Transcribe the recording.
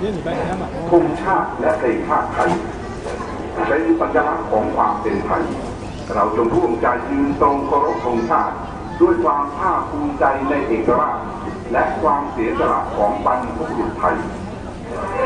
ธงชาติและเพลงชาติไทยเป็นสัญลักษณ์ของความเป็นไทยเราจงร่วมใจยืนตรงเคารพธงชาติด้วยความภาคภูมิใจในเอกราชและความเสียสละของบรรพบุรุษไทย